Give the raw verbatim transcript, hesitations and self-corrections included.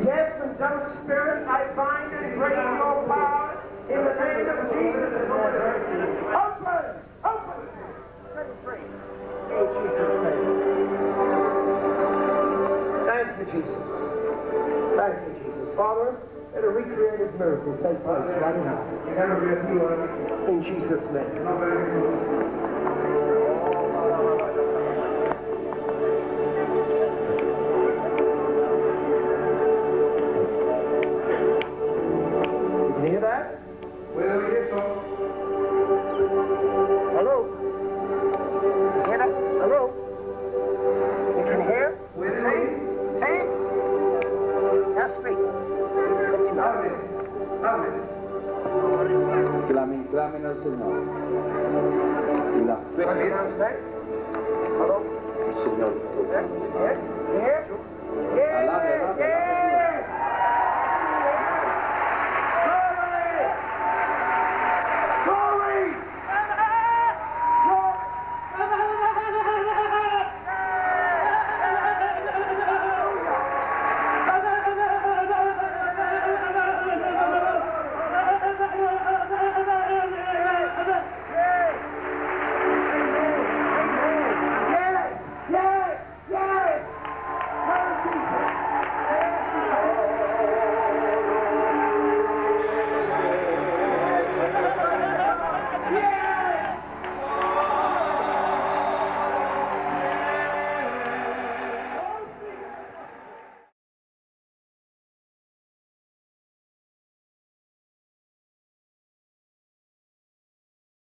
deaf and dumb spirit, I bind and break your power in the name of Jesus. Open! Open! Set free. In Jesus' name. Thank you, Jesus. Thank you, Jesus. Father, let a recreative miracle take place right now. In Jesus' name. Hear that? Well, yes, sir. Hello? You hear that? Hello? You can hear? Well, See? See? Now speak. Let you know. Amen. Amen. Clamen, clamen al Señor. Y la fe Can you understand? Hello? del Señor. Yeah? You hear? You hear? Alabe, alabe, Yeah!